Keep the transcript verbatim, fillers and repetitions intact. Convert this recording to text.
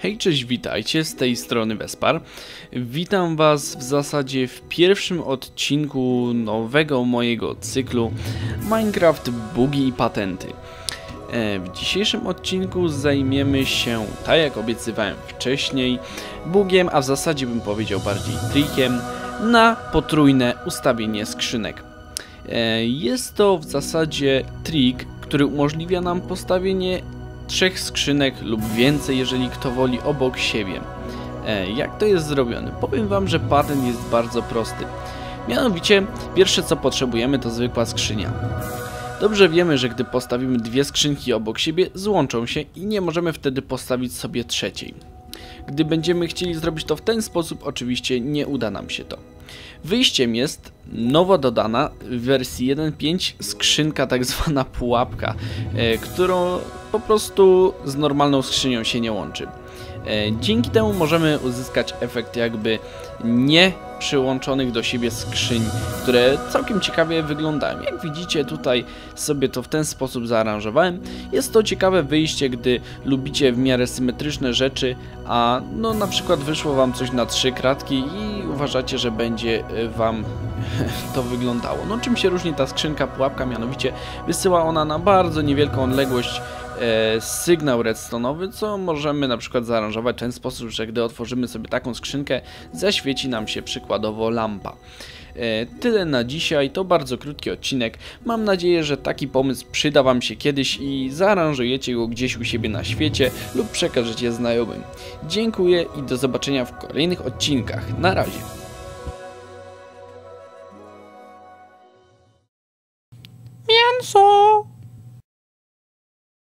Hej, cześć, witajcie, z tej strony Vespar. Witam was w zasadzie w pierwszym odcinku nowego mojego cyklu Minecraft Bugi i Patenty. W dzisiejszym odcinku zajmiemy się, tak jak obiecywałem wcześniej, bugiem, a w zasadzie bym powiedział bardziej trikiem, na potrójne ustawienie skrzynek. Jest to w zasadzie trik, który umożliwia nam postawienie trzech skrzynek lub więcej, jeżeli kto woli, obok siebie. E, jak to jest zrobione? Powiem wam, że patent jest bardzo prosty. Mianowicie, pierwsze co potrzebujemy to zwykła skrzynia. Dobrze wiemy, że gdy postawimy dwie skrzynki obok siebie, złączą się i nie możemy wtedy postawić sobie trzeciej. Gdy będziemy chcieli zrobić to w ten sposób, oczywiście nie uda nam się to. Wyjściem jest nowo dodana w wersji jeden kropka pięć skrzynka, tak zwana pułapka, e, którą po prostu z normalną skrzynią się nie łączy. E, dzięki temu możemy uzyskać efekt jakby nie przyłączonych do siebie skrzyń, które całkiem ciekawie wyglądają. Jak widzicie, tutaj sobie to w ten sposób zaaranżowałem. Jest to ciekawe wyjście, gdy lubicie w miarę symetryczne rzeczy, a no na przykład wyszło wam coś na trzy kratki i uważacie, że będzie wam to wyglądało. No czym się różni ta skrzynka pułapka? Mianowicie wysyła ona na bardzo niewielką odległość e, sygnał redstone'owy, co możemy na przykład zaaranżować w ten sposób, że gdy otworzymy sobie taką skrzynkę, zaświeci nam się przykładowo lampa. E, tyle na dzisiaj, to bardzo krótki odcinek. Mam nadzieję, że taki pomysł przyda wam się kiedyś i zaaranżujecie go gdzieś u siebie na świecie lub przekażecie znajomym. Dziękuję i do zobaczenia w kolejnych odcinkach. Na razie. Mięso!